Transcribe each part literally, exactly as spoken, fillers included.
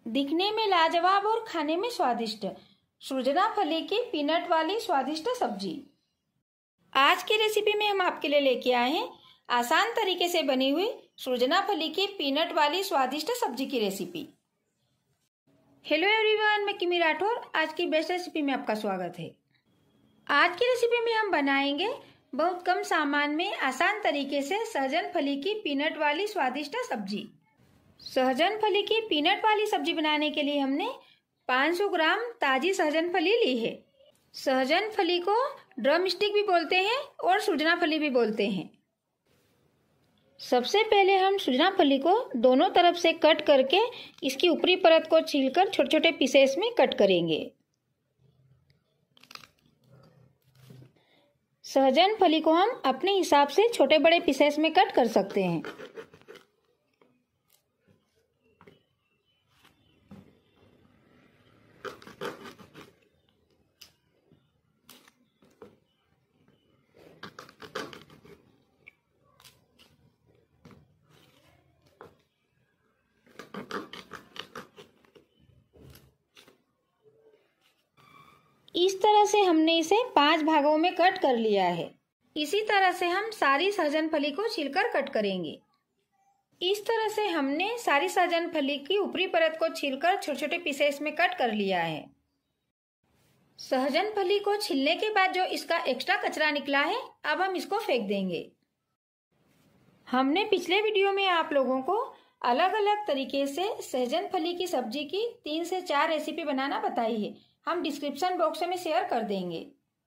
दिखने में लाजवाब और खाने में स्वादिष्ट सृजना फली की पीनट वाली स्वादिष्ट सब्जी। आज की रेसिपी में हम आपके लिए लेके आए हैं आसान तरीके से बनी हुई सृजना फली की पीनट वाली स्वादिष्ट सब्जी की रेसिपी। हेलो एवरीवन, मैं किमी राठौर। आज की बेस्ट रेसिपी में आपका स्वागत है। आज की रेसिपी में हम बनाएंगे बहुत कम सामान में आसान तरीके से सहजन फली की पीनट वाली स्वादिष्ट सब्जी। सहजन फली की पीनट वाली सब्जी बनाने के लिए हमने पाँच सौ ग्राम ताजी सहजन फली ली है। सहजन फली को ड्रम स्टिक भी बोलते हैं और सृजना फली भी बोलते हैं। सबसे पहले हम सृजना फली को दोनों तरफ से कट करके इसकी ऊपरी परत को छीलकर छोटे छोटे पीसेस में कट करेंगे। सहजन फली को हम अपने हिसाब से छोटे बड़े पीसेस में कट कर सकते हैं। इस तरह से हमने इसे पांच भागों में कट कर लिया है। इसी तरह से हम सारी सहजन फली को छीलकर कट करेंगे। इस तरह से हमने सारी सहजन फली की ऊपरी परत को छीलकर छोटे छोटे पीसेस में कट कर लिया है। सहजन फली को छीलने के बाद जो इसका एक्स्ट्रा कचरा निकला है, अब हम इसको फेंक देंगे। हमने पिछले वीडियो में आप लोगों को अलग अलग तरीके से सहजन फली की सब्जी की तीन से चार रेसिपी बनाना बताई है। हम डिस्क्रिप्शन बॉक्स में शेयर कर देंगे।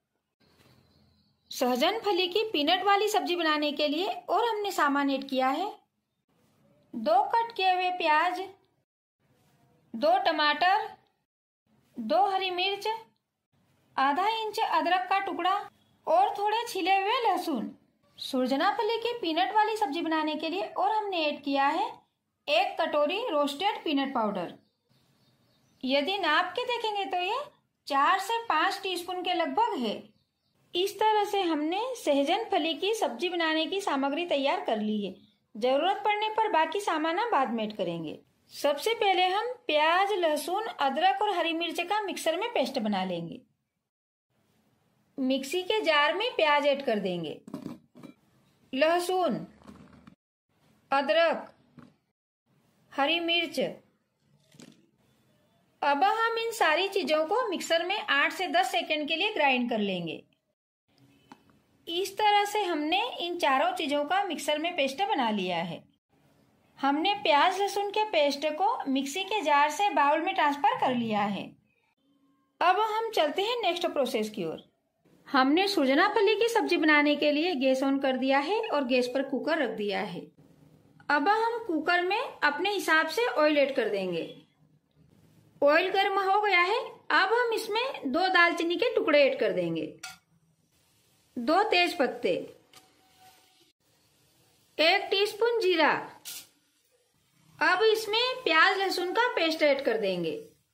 सहजन फली की पीनट वाली सब्जी बनाने के लिए और हमने सामान ऐड किया है दो कट किए हुए प्याज, दो टमाटर, दो हरी मिर्च, आधा इंच अदरक का टुकड़ा और थोड़े छिले हुए लहसुन। सृजना फली की पीनट वाली सब्जी बनाने के लिए और हमने ऐड किया है एक कटोरी रोस्टेड पीनट पाउडर। यदि नाप के देखेंगे तो ये चार से पाँच टीस्पून के लगभग है। इस तरह से हमने सहजन फली की सब्जी बनाने की सामग्री तैयार कर ली है। जरूरत पड़ने पर बाकी सामान हम बाद में ऐड करेंगे। सबसे पहले हम प्याज, लहसुन, अदरक और हरी मिर्च का मिक्सर में पेस्ट बना लेंगे। मिक्सी के जार में प्याज ऐड कर देंगे, लहसुन, अदरक, हरी मिर्च। अब हम इन सारी चीजों को मिक्सर में आठ से दस सेकंड के लिए ग्राइंड कर लेंगे। इस तरह से हमने इन चारों चीजों का मिक्सर में पेस्ट बना लिया है। हमने प्याज लहसुन के पेस्ट को मिक्सी के जार से बाउल में ट्रांसफर कर लिया है। अब हम चलते हैं नेक्स्ट प्रोसेस की ओर। हमने सृजना फली की सब्जी बनाने के लिए गैस ऑन कर दिया है और गैस पर कुकर रख दिया है। अब हम कुकर में अपने हिसाब से ऑयल ऐड कर देंगे। ऑयल गर्म हो गया है। अब हम इसमें दो दालचीनी के टुकड़े ऐड कर देंगे, दो तेज पत्ते, एक टीस्पून जीरा। अब इसमें प्याज लहसुन का पेस्ट ऐड कर देंगे।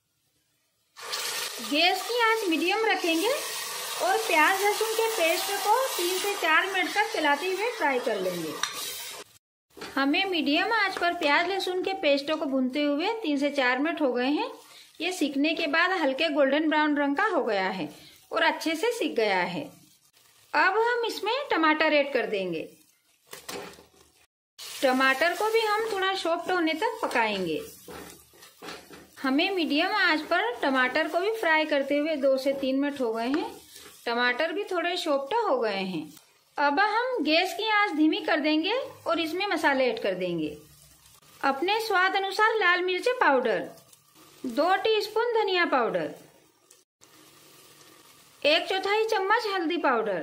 गैस की आंच मीडियम रखेंगे और प्याज लहसुन के पेस्ट को तीन से चार मिनट तक चलाते हुए फ्राई कर लेंगे। हमें मीडियम आंच पर प्याज लहसुन के पेस्टों को भूनते हुए तीन से चार मिनट हो गए हैं। ये सीखने के बाद हल्के गोल्डन ब्राउन रंग का हो गया है और अच्छे से सीख गया है। अब हम इसमें टमाटर ऐड कर देंगे। टमाटर को भी हम थोड़ा सॉफ्ट होने तक पकाएंगे। हमें मीडियम आंच पर टमाटर को भी फ्राई करते हुए दो से तीन मिनट हो गए हैं। टमाटर भी थोड़े सॉफ्ट हो गए हैं। अब हम गैस की आंच धीमी कर देंगे और इसमें मसाले ऐड कर देंगे। अपने स्वाद अनुसार लाल मिर्च पाउडर, दो टीस्पून धनिया पाउडर, एक चौथाई चम्मच हल्दी पाउडर,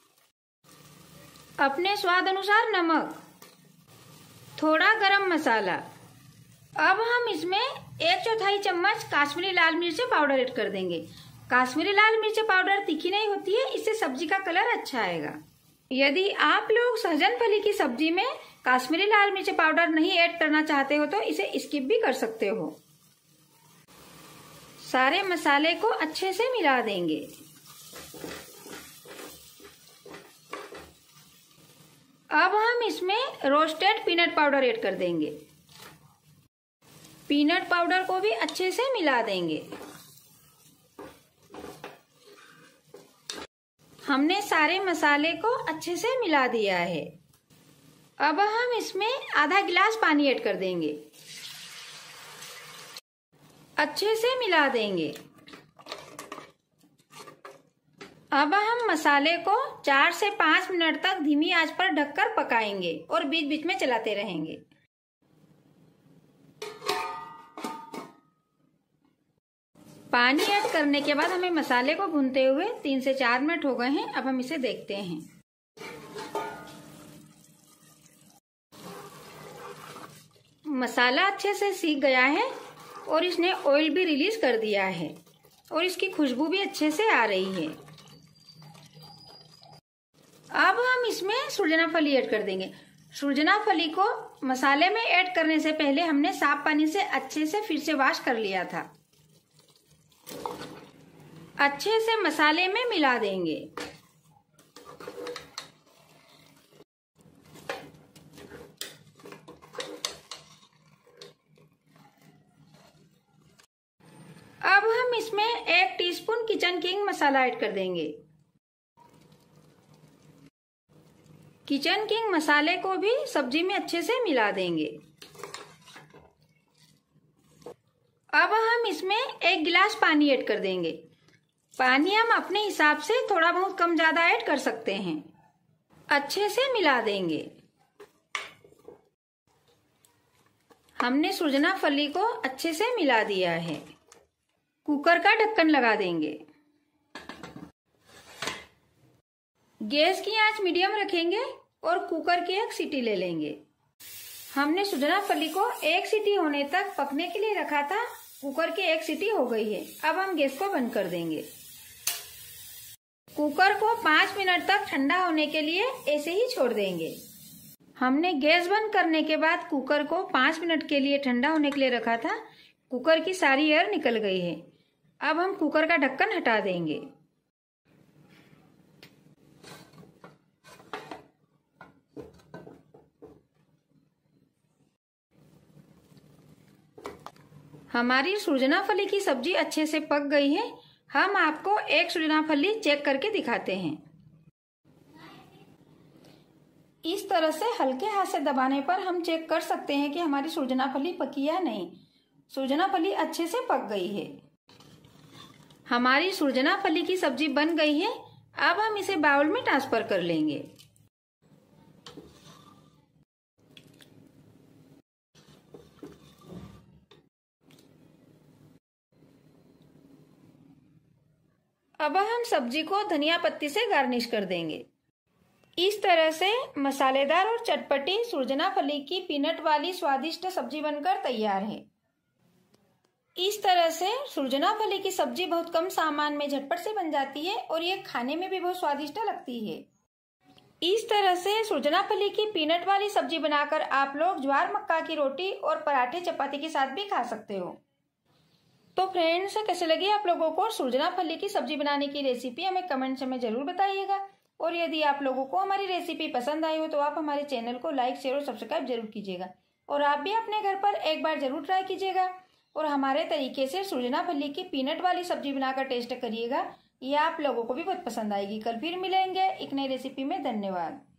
अपने स्वाद अनुसार नमक, थोड़ा गरम मसाला। अब हम इसमें एक चौथाई चम्मच काश्मीरी लाल मिर्च पाउडर ऐड कर देंगे। काश्मीरी लाल मिर्च पाउडर तीखी नहीं होती है, इससे सब्जी का कलर अच्छा आएगा। यदि आप लोग सहजन फली की सब्जी में काश्मीरी लाल मिर्च पाउडर नहीं ऐड करना चाहते हो तो इसे स्किप भी कर सकते हो। सारे मसाले को अच्छे से मिला देंगे। अब हम इसमें रोस्टेड पीनट पाउडर ऐड कर देंगे। पीनट पाउडर को भी अच्छे से मिला देंगे। हमने सारे मसाले को अच्छे से मिला दिया है। अब हम इसमें आधा गिलास पानी ऐड कर देंगे, अच्छे से मिला देंगे। अब हम मसाले को चार से पाँच मिनट तक धीमी आंच पर ढककर पकाएंगे और बीच बीच में चलाते रहेंगे। पानी ऐड करने के बाद हमें मसाले को भूनते हुए तीन से चार मिनट हो गए हैं। अब हम इसे देखते हैं। मसाला अच्छे से सीख गया है और इसने ऑयल भी रिलीज कर दिया है और इसकी खुशबू भी अच्छे से आ रही है। अब हम इसमें सुरजना फली ऐड कर देंगे। सुरजना फली को मसाले में ऐड करने से पहले हमने साफ पानी से अच्छे से फिर से वॉश कर लिया था। अच्छे से मसाले में मिला देंगे। अब हम इसमें एक teaspoon kitchen king masala add कर देंगे। किचन किंग मसाले को भी सब्जी में अच्छे से मिला देंगे। अब हम इसमें एक गिलास पानी ऐड कर देंगे। पानी हम अपने हिसाब से थोड़ा बहुत कम ज्यादा ऐड कर सकते हैं। अच्छे से मिला देंगे। हमने सुरजना फली को अच्छे से मिला दिया है। कुकर का ढक्कन लगा देंगे। गैस की आंच मीडियम रखेंगे और कुकर की एक सीटी ले लेंगे। हमने सुरजना फली को एक सीटी होने तक पकने के लिए रखा था। कुकर की एक सीटी हो गई है। अब हम गैस को बंद कर देंगे। कुकर को पाँच मिनट तक ठंडा होने के लिए ऐसे ही छोड़ देंगे। हमने गैस बंद करने के बाद कुकर को पाँच मिनट के लिए ठंडा होने के लिए रखा था। कुकर की सारी एयर निकल गई है। अब हम कुकर का ढक्कन हटा देंगे। हमारी सुरजना फली की सब्जी अच्छे से पक गई है। हम आपको एक सुरजना फली चेक करके दिखाते हैं। इस तरह से हल्के हाथ से दबाने पर हम चेक कर सकते हैं कि हमारी सुरजना फली पकी या नहीं। सुरजना फली अच्छे से पक गई है। हमारी सुरजना फली की सब्जी बन गई है। अब हम इसे बाउल में ट्रांसफर कर लेंगे। अब हम सब्जी को धनिया पत्ती से गार्निश कर देंगे। इस तरह से मसालेदार और चटपटी सुरजना फली की पीनट वाली स्वादिष्ट सब्जी बनकर तैयार है। इस तरह से सुरजना फली की सब्जी बहुत कम सामान में झटपट से बन जाती है और ये खाने में भी बहुत स्वादिष्ट लगती है। इस तरह से सुरजना फली की पीनट वाली सब्जी बनाकर आप लोग ज्वार मक्का की रोटी और पराठे चपाती के साथ भी खा सकते हो। तो फ्रेंड्स, कैसे लगी आप लोगों को सुरजना फली की सब्जी बनाने की रेसिपी हमें कमेंट्स में जरूर बताइएगा। और यदि आप लोगों को हमारी रेसिपी पसंद आई हो तो आप हमारे चैनल को लाइक शेयर और सब्सक्राइब जरूर कीजिएगा। और आप भी अपने घर पर एक बार जरूर ट्राई कीजिएगा और हमारे तरीके से सुरजना फली की पीनट वाली सब्जी बनाकर टेस्ट करिएगा। ये आप लोगों को भी बहुत पसंद आएगी। कल फिर मिलेंगे एक नई रेसिपी में। धन्यवाद।